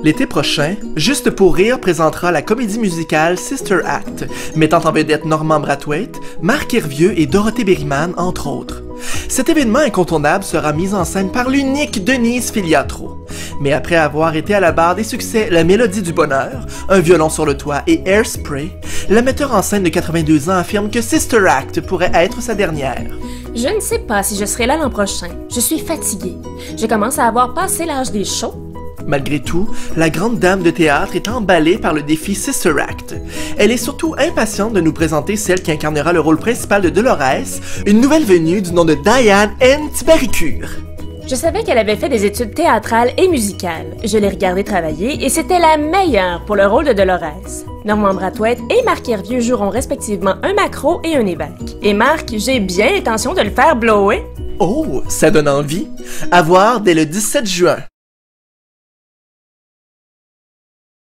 L'été prochain, Juste pour rire présentera la comédie musicale Sister Act, mettant en vedette Normand Brathwaite, Marc Hervieux et Dorothée Berryman, entre autres. Cet événement incontournable sera mis en scène par l'unique Denise Filiatro. Mais après avoir été à la barre des succès La Mélodie du Bonheur, Un violon sur le toit et Hairspray, la metteur en scène de 82 ans affirme que Sister Act pourrait être sa dernière. Je ne sais pas si je serai là l'an prochain. Je suis fatiguée. Je commence à avoir passé l'âge des shows. Malgré tout, la grande dame de théâtre est emballée par le défi Sister Act. Elle est surtout impatiente de nous présenter celle qui incarnera le rôle principal de Dolores, une nouvelle venue du nom de Diane N. Tibaricure. Je savais qu'elle avait fait des études théâtrales et musicales. Je l'ai regardée travailler et c'était la meilleure pour le rôle de Dolores. Normand Brathwaite et Marc Hervieux joueront respectivement un macro et un évêque. Et Marc, j'ai bien l'intention de le faire blower. Oh, ça donne envie. À voir dès le 17 juin.